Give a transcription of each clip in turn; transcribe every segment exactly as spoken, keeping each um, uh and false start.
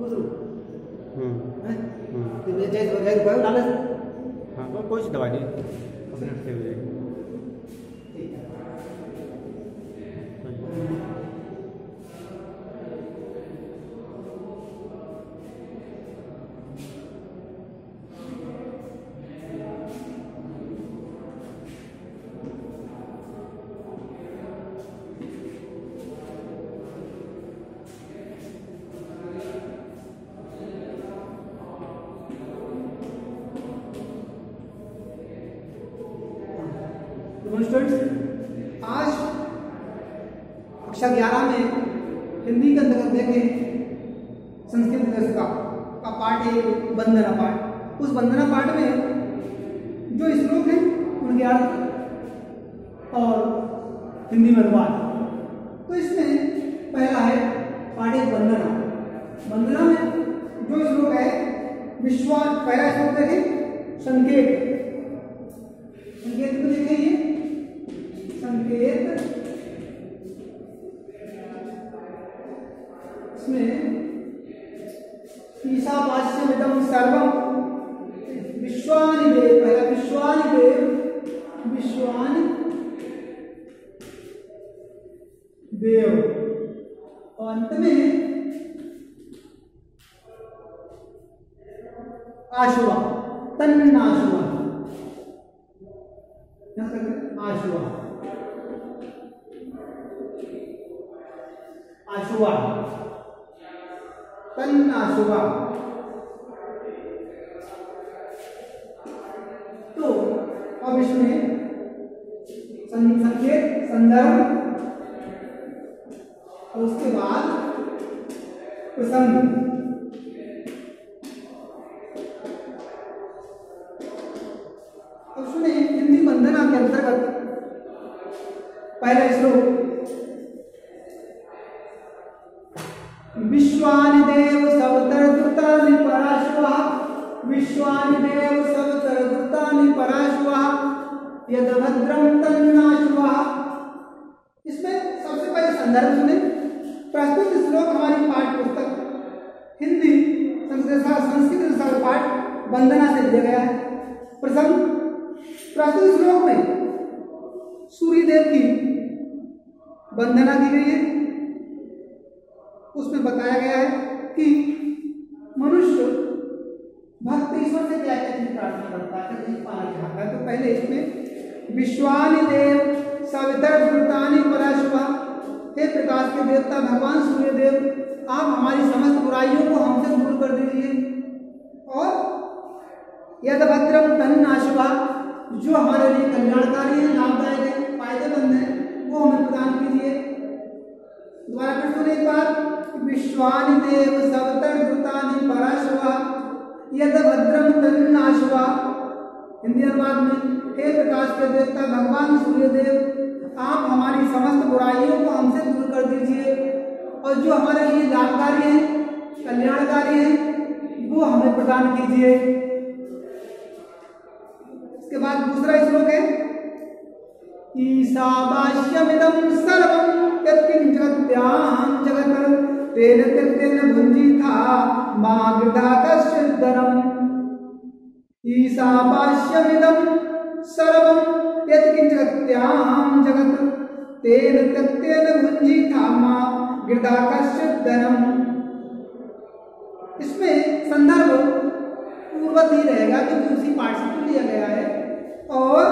हाँ तो कोई सी दवाई नहीं अपने से हो जाएगी। स्टूडेंट्स, आज कक्षा ग्यारह में हिंदी के अंतर्गत देखें संस्कृत दिवस का, का पाठ है वंदना पाठ। उस वंदना पाठ में जो श्लोक है उनके अर्थ और हिंदी में अनुवाद। तो इसमें पहला है पाठ है वंदना। वंदना में जो श्लोक है विश्वास, पहला श्लोक देखें संकेत। संकेत को देखें, ये संकेत इसमें ईशावास्यमिदं सर्वं विश्वानि देव, पहला विश्वानि देव, विश्वानि देव, और अंत में आशुवा, तन्नाशुवा, आशुवा, आशुवा, तन्नाशुवा। तो अब इसमें संकेत, संदर्भ और उसके बाद प्रसंग। अब सुने हिंदी वंदना के अंतर्गत पहला श्लोक विश्वानि देव सवतरदुतानि पराशुवा, विश्वानि देव सवतरदुतानि पराशुवा, यद्भद्रं तन्नाशुवा। इसमें सबसे पहले संदर्भ सुने। प्रस्तुत श्लोक हमारी पाठ्य पुस्तक हिंदी संस्कृत पाठ वंदना से दिया गया है। प्रसंग, प्रस्तुत श्लोक में सूर्यदेव की वंदना की गई है। उसमें बताया गया है कि मनुष्य भक्त ईश्वर से क्या क्या चीज प्रार्थना करता है, क्या चीज पाना चाहता है। तो पहले इसमें विश्वानि देव सवितरदुतानि पराशुवा, हे प्रकाश के देवता भगवान सूर्यदेव, आप हमारी समस्त बुराइयों को हमसे दूर कर दीजिए, और यद्भद्रं तन्नाशुवा, जो हमारे लिए कल्याणकारी है, लाभदायक है, फायदेमंद है, वो हमें प्रदान कीजिए। दोबारा फिर सुने एक बार, विश्वानि देव सवतरदुतानि पराशुवा, यद्भद्रं तन्नाशुवा। हिंदी अनुवाद में, हे प्रकाश के देवता भगवान सूर्यदेव, आप हमारी समस्त बुराइयों को हमसे दूर कर दीजिए, और जो हमारे लिए लाभकारी है, कल्याणकारी है, वो हमें प्रदान कीजिए। इसके बाद दूसरा श्लोक है ईशावास्यमिदं सर्वं यत्किंचिदस्यां जगत् तेन त्यक्तेन भुञ्जीथा मा गृधा कश्चित् धनम्। ईशावास्यमिदं सर्वं यत्किंचिदस्यां जगत् तेन त्यक्तेन भुञ्जीथा मा गृधा कश्चित् धनम्। इसमें संदर्भ पूर्वत ही रहेगा क्योंकि उसी पाठ से लिया गया है। और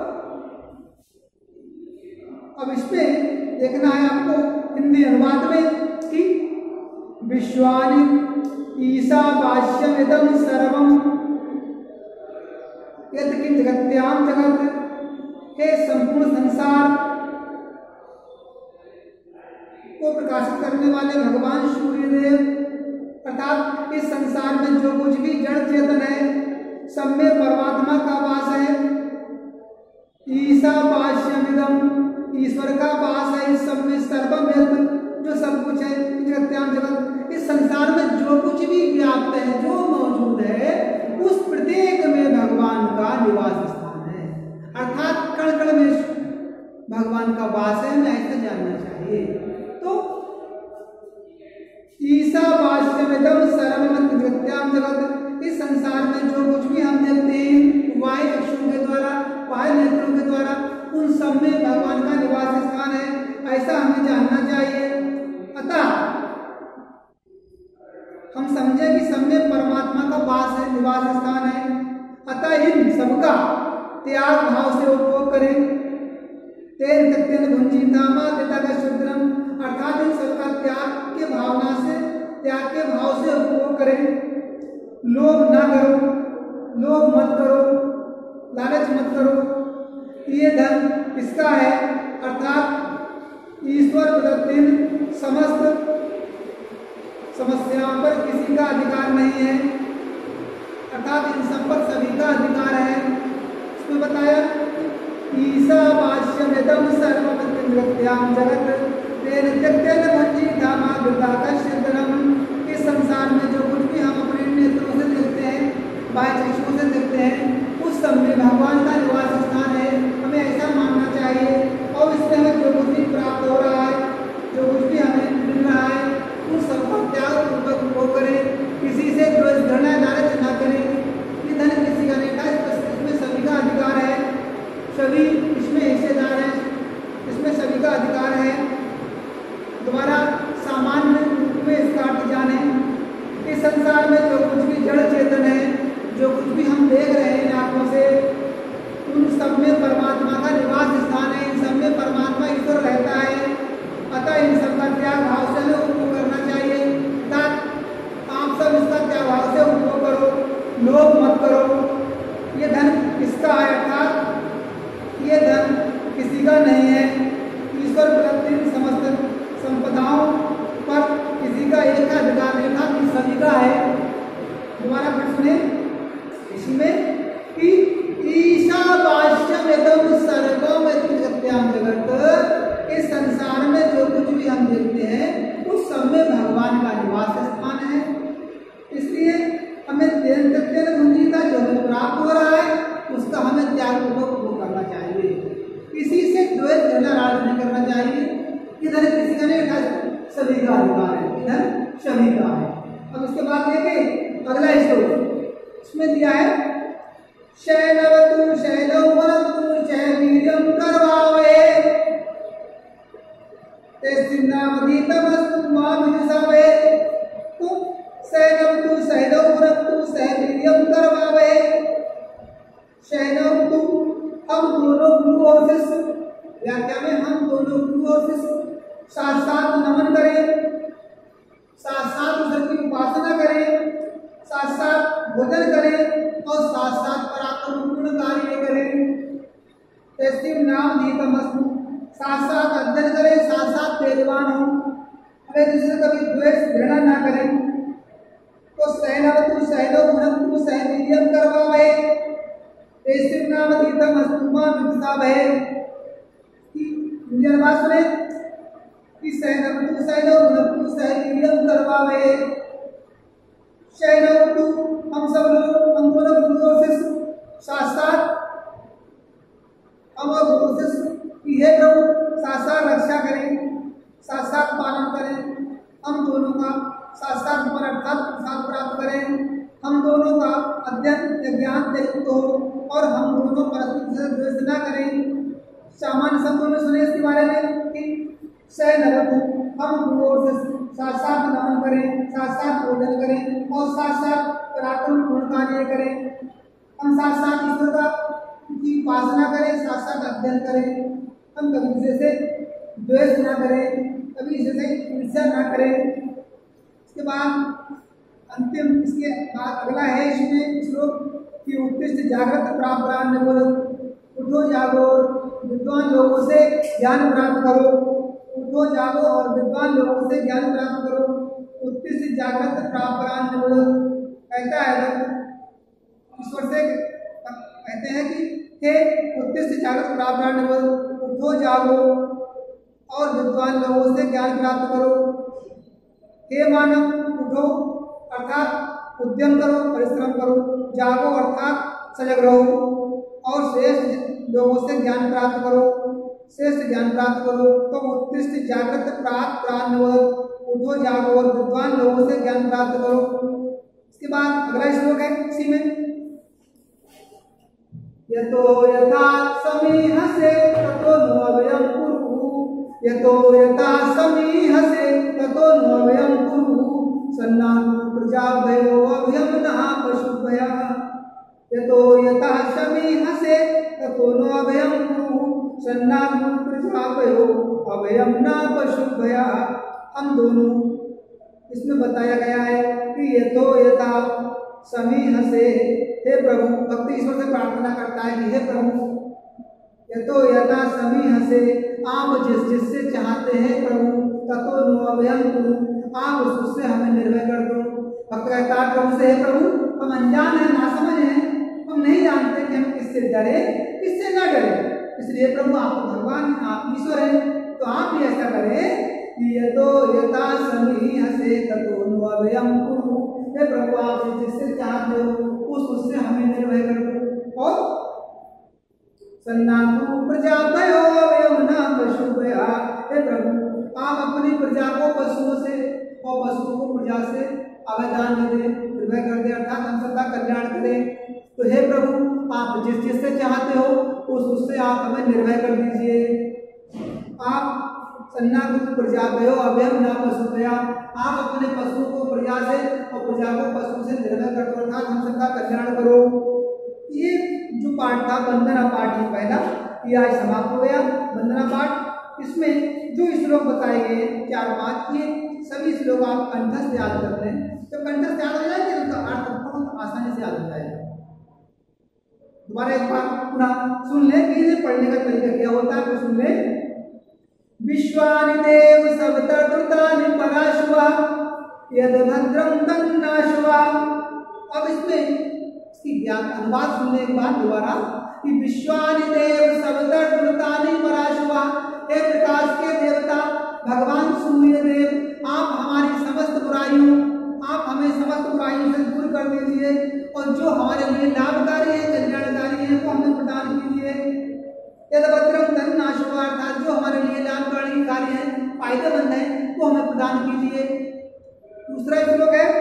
अब इसमें देखना है आपको हिंदी अनुवाद में कि विश्वानि ईशावास्यमिदं सर्वं यत्किंचिदस्यां जगत्, हे संपूर्ण संसार को प्रकाशित करने वाले भगवान सूर्यदेव, अर्थात इस संसार में जो कुछ भी जड़ चेतन है सब में परमात्मा का वास है। ईशावास्यमिदं, ईश्वर का वास है इस सब में, सर्वम जो सब कुछ है, जगत, इस संसार में जो कुछ भी व्याप्त है, जो मौजूद है, उस प्रत्येक में भगवान का निवास स्थान है। अर्थात कण कण में भगवान का वास है, हमें ऐसा जानना चाहिए। तो ईशावास्यमिदं सर्वं जगत्याम जगत, इस संसार में जो कुछ भी हम देखते हैं वायु चक्षुओं के द्वारा, वायु नेत्रों के द्वारा, उन सब में भगवान का निवास स्थान है, ऐसा हमें जानना चाहिए। अतः हम समझे कि सब में परमात्मा का वास है, निवास स्थान है। अतः इन सबका त्याग भाव से उपभोग करें। तेन त्यक्तेन भुंजीतामा तथा शुद्रम, अर्थात इन सबका त्याग के भावना से, त्याग के भाव से उपभोग करें। लोभ न करो, लोभ मत करो, लालच मत करो। ये धन किसका है? अर्थात ईश्वर प्रदत्त समस्त समस्याओं पर किसी का अधिकार नहीं है, अर्थात इन सब पर सभी का अधिकार है। इसमें बताया ईशावास्यमिदं सर्वं जगत्याम जगत, तेन त्यक्तेन भुंजीतामा तथा शुद्रम, इस संसार में जो कुछ भी हम अपने नेत्रों से देखते हैं, बाह्य चक्षुओं से देखते हैं, उस सब में भगवान का निवास स्थान है, हमें ऐसा मानना चाहिए। और इससे हमें जो कुछ भी प्राप्त हो रहा है, जो कुछ भी हमें मिल रहा है, उन सबका त्याग पूर्वक उपभोग करें, किसी से द्वेष घृणा लालच न करें। ये धन किसी का नहीं था, इसमें सभी का अधिकार है, सभी इसमें हिस्सेदार हैं, इसमें सभी का अधिकार है। दोबारा सामान्य रूप में इसका अर्थ जाने, इस संसार में जो कुछ भी जड़ चेतन है, जो कुछ भी हम देख रहे हैं आंखों से, उन सब में परमात्मा का निवास स्थान है, इन सब में परमात्मा ईश्वर रहता है। अतः इन सब का त्याग भाव से हमें उपभोग करना चाहिए। आप सब इसका त्याग भाव से उपभोग करो, लोभ मत करो। ये धन किसका है? अर्थात ये धन किसी का नहीं है, ईश्वर प्रदत्त समस्त संपदाओं पर किसी का एक का अधिकार नहीं था, कि सभी का है। दोबारा फिर सुने इसमें कि ईशावास्यमिदं सर्वं जगत्याम जगत, इस संसार में जो कुछ भी हम देखते हैं उस सब में भगवान का निवास स्थान है। इसलिए हमें तेन त्यक्तेन भुंजीता, जो हमें प्राप्त हो रहा है उसका हमें त्याग पूर्वक उपभोग करना चाहिए, किसी से द्वेष घृणा लालच नहीं करना चाहिए। इधर किसी का नहीं था, सभी का अधिकार है, इधर सभी का है। अब उसके बाद देखें अगला श्लोक, इसमें दिया है शैलवतु शैलौ वनतु चैवीर्यं करवावे, तेस्मिन्नावधीतमस्तु मा विजुषावे। तो शैलवतु शैलौ वनतु चैवीर्यं करवावे, शैलवतु हम दोनों गुरु और शिष्य, व्याख्या में हम दोनों गुरु और शिष्य साथ साथ नमन करें, साथ साथ ईश्वर की उपासना करें, साथ साथ भोजन करें और साथ साथ पराक्रमपूर्ण कार्य करें। तेस्मिन्नाम नीतमस्तु, साथ साथ अध्ययन करें, साथ साथ तेजवान हो, हमें दूसरे कभी द्वेष घृणा ना करें। तो शैलवतु शैलो गुणन्तु सहवीर्यं करवावहे, तेस्मिन्नाम नीतमस्तु मा विजुषावहे। इंडियन बात सुने कि शैलवतु शैलो गुणन्तु सहवीर्यं करवावहे। शैलवतु हम सब लोग, हम दोनों गुरु और शिष्य साथ साथ, हम और गुरु शिष्य की हे प्रभु साथ साथ रक्षा करें, साथ साथ पालन करें, हम दोनों का साथ साथ मन अर्थात साथ प्राप्त करें, हम दोनों का अध्ययन ज्ञान से युक्त हो और हम दोनों परस्पर से द्वेष न करें। सामान्य शब्दों में सुने इसके बारे में कि शैलवतु हम गुरु और शिष्य साथ साथ नमन करें, साथ साथ भोजन करें और साथ साथ पराक्रम पूर्ण कार्य करें, हम साथ साथ ईश्वर का की उपासना करें, साथ साथ अध्ययन करें, हम कभी दूसरे से द्वेष ना करें, कभी दूसरे से ईर्ष्या ना करें। इसके बाद अंतिम इसके बाद अगला है इसमें श्लोक कि उत्कृष्ट जागृत प्राप्त बोल, उठो जागो विद्वान लोगों से ज्ञान प्राप्त करो, उठो जागो और विद्वान लोगों से ज्ञान प्राप्त करो। उत्कृष्ट जागृत प्राप्त बोल कहता है ईश्वर से कहते हैं कि हे उत्कृष्ट जागृत प्राप्त बोल, उठो जागो और विद्वान लोगों से ज्ञान प्राप्त करो। हे मानव उठो अर्थात उद्यम करो, परिश्रम करो, जागो अर्थात सजग रहो और श्रेष्ठ लोगों से ज्ञान प्राप्त करो, श्रेष्ठ ज्ञान प्राप्त करो। तो उत्कृष्ट जागृत प्राप्त प्राण उठो जागो और विद्वान लोगों से ज्ञान प्राप्त करो। इसके बाद अगला श्लोक है इसी में, यतो यथा समीहसे ततो नो अभयं कुरु, यतो यथा समीहसे ततो नो अभयं कुरु, सन्नातु प्रजाभयो अभयं नः पशुभया, यतो यथा समीहसे ततो नो अभयं कुरु, सन्नातु प्रजाभयो अभयं नः पशुभया। हम दोनों इसमें बताया गया है कि यतो यथा समीहसे, हे प्रभु, भक्त ईश्वर से प्रार्थना करता है कि हे प्रभु यतो यथा समीहसे, आप जिस जिससे चाहते हैं प्रभु, ततो नो अभयं कुरु, आप उस उससे हमें निर्भय कर दो। भक्त कहता है प्रभु से, हे प्रभु हम अनजान हैं, नासमझ हैं, हम नहीं जानते कि हम किससे डरे किससे न डरे, इसलिए प्रभु आप भगवान आप ईश्वर हैं, तो आप भी ऐसा करें कि यतो यथा समीहसे ततो नो अभयं कुरु, हे प्रभु आप जिससे चाहते हो उस उससे हमें निर्भय कर दो। और सन्नातु प्रजाभयो अभयं नः पशुभया, हे प्रभु आप अपनी प्रजा को पशुओं से और पशुओं को प्रजा से अभयदान दे दे, निर्भय कर दे, अर्थात हम सबका कल्याण करें। तो हे प्रभु आप जिस जिससे चाहते हो उस उससे आप हमें निर्भय कर दीजिए। आप सन्नातु प्रजाभयो अभयं नः पशुभया, आप अपने पशुओं को प्रजा से और प्रजा को पशु से निर्भय कर दो, अर्थात हम सबका कल्याण करो। ये जो पाठ था वंदना पाठ, ये पहला ये आज समाप्त हो गया वंदना पाठ। इसमें जो श्लोक बताए गए चार पांच, ये सभी श्लोक आप कंठस्थ याद कर लें। जब कंठस्थ याद हो जाएंगे उनका अर्थ बहुत आसानी से याद हो जाएगा। दोबारा एक बार पुनः सुन ले कि इसे पढ़ने का तरीका क्या होता है, तो सुन ले। विश्वानि देव सप्तद्रुतानि पराशुवा, यद भद्रं तन्नाशुवा। अब इसमें इसकी ज्ञान अनुवाद सुनने के बाद दोबारा कि विश्वानि देव सप्तद्रुतानि पराशुवा, हे प्रकाश के देवता भगवान सूर्य देव, आप हमारी समस्त बुराइयों आप हमें समस्त बुराइयों से दूर कर दीजिए और जो हमारे लिए लाभकारी है कल्याणकारी है वो हमें प्रदान कीजिए। यद भद्रं तन्नाशुवा, अर्थात जो हमारे लिए लाभकारी कार्य है फायदेमंद है वो हमें प्रदान कीजिए। दूसरा श्लोक है,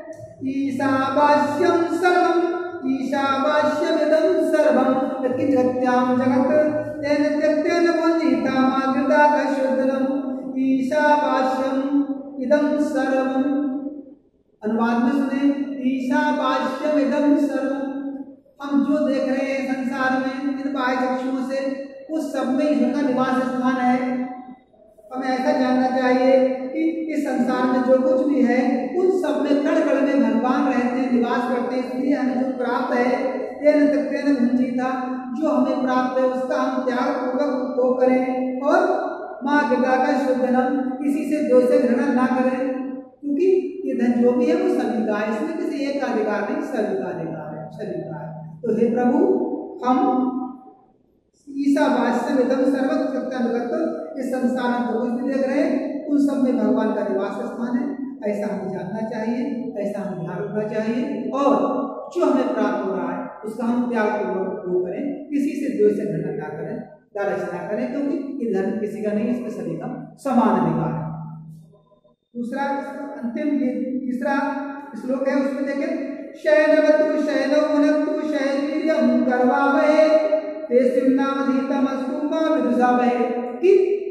ईशावास्यं सर्वं ईशावास्यमिदं सर्वं यत्किञ्चित्यां जगत् तेन त्यक्तेन वञ्चिता मा कृताकशोदनम्, ईशावास्यम् इदं सर्वं। अनुवाद में सुने, ईशावास्यम् इदं सर्वं, हम जो देख रहे हैं संसार में इन बाह्य चक्षुओं से उस सब में ईश्वर का निवास स्थान है। हमें ऐसा जानना चाहिए कि इस संसार में जो कुछ भी है उन सब में कण कण में भगवान रहते हैं, निवास करते हैं। इसलिए हमें जो प्राप्त है तेन त्यक्तेन भुंजीता, जो हमें प्राप्त है उसका हम त्याग पूर्वक उपभोग करें और माँ कृताकशोदनम्, किसी से द्वेष से घृणा ना करें, क्योंकि ये धन जो भी है वो सभी का है, इसमें किसी एक का अधिकार नहीं, सभी का अधिकार है, सभी का है। तो हे प्रभु हम ईशावास्यम् इदं सर्वं के अंतर्गत इस संसार में जो कुछ भी देख रहे हैं उन सब में भगवान का निवास स्थान है, ऐसा हमें जानना चाहिए, ऐसा हमें ध्यान रखना चाहिए और जो हमें प्राप्त हो रहा है उसका हम त्याग पूर्वक उपभोग करें, किसी से द्वेष से घृणा ना करें, लालच ना करें, क्योंकि ये धन किसी का नहीं, इसमें सभी का समान अधिकार है। दूसरा अंतिम तीसरा श्लोक है, उसमें देखें, शयनवतु शयनौ भुनक्तु शयवीर्यं करवावहै तेषु नामधीतमस्तु मा विदुषावहै, कि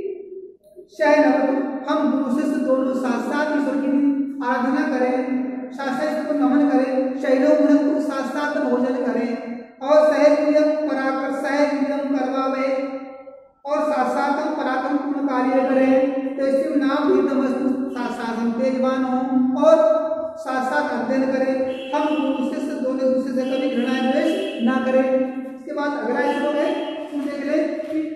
शयनवतु हम गुरु शिष्य दोनों साथ साथ ईश्वर की आराधना करें, साथ साथ इसको नमन करें, शयनौ भुनक्तु साथ साथ भोजन करें और सहवीर्यं पराकर सहवीर्यं करवावहै और साथ साथ हम पराक्रम पूर्ण कार्य करें। तेषु नामधीतमस्तु, साथ साथ हम तेजवान हों और साथ साथ अध्ययन करें, हम गुरु शिष्य दोनों दूसरे से कभी घृणा द्वेष ना करें। इसके बाद अगला श्लोक है, देख ले,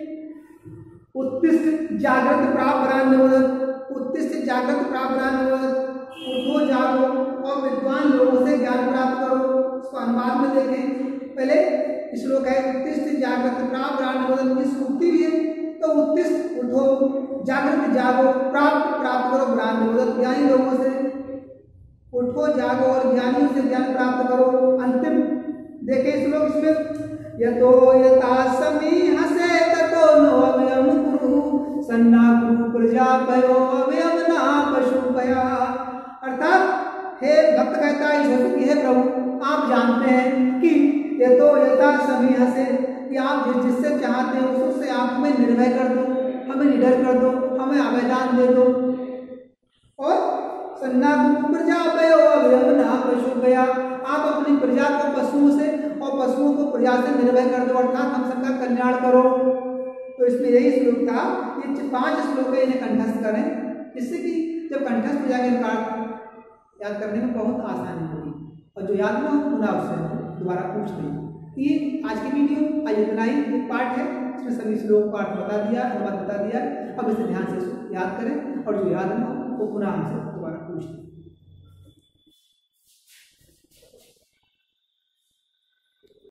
उत्तिष्ठ जागृत प्रापरान्नवदत्, उत्तिष्ठ जागृत प्रापरान्नवदत्, उठो जागो और विद्वान लोगों से ज्ञान प्राप्त करो। उसको अनुवाद में देखें, पहले श्लोक है उत्तिष्ठ जागृत प्रापरान्नवदत्, की सूक्ति भी है, तो उत्तिष्ठ उठो, जागृत जागो, प्राप्त प्राप्त करो ब्राह्मणोदत्, ज्ञानी लोगों से उठो जागो और ज्ञानियों से ज्ञान प्राप्त करो। अंतिम देखें श्लोक इसमें, यतो यथा समीहसे ततो नो अभयं कुरु, सन्नागु प्रजापयो अवयवना पशुपया। अर्थात हे भक्त कहता है ईश्वर कि हे प्रभु आप जानते हैं कि ये तो यथा सभी हसे कि आप जिस जिससे चाहते हो उससे आप हमें निर्भय कर दो, हमें निडर कर दो, हमें आवेदन दे दो। और सन्नागु प्रजापयो अवयवना पशुपया, आप अपनी प्रजा को पशुओं से और पशुओं को प्रजा से निर्भय कर दो, अर्थात हम सबका कल्याण करो। तो इसमें यही श्लोक था। ये पांच श्लोक है, इन्हें कंठस्थ करें, जिससे कि जब कंठस्थ हो जाएंगे पाठ याद करने में बहुत आसानी होगी, और जो याद ना हो पुनः उससे दोबारा पूछ लें। ये आज की वीडियो आज इतना ही एक पाठ है, इसमें सभी श्लोक पाठ बता दिया, अनुवाद बता दिया। अब इसे ध्यान से याद करें और जो याद ना हो वो पुनः हमसे दोबारा पूछ लें।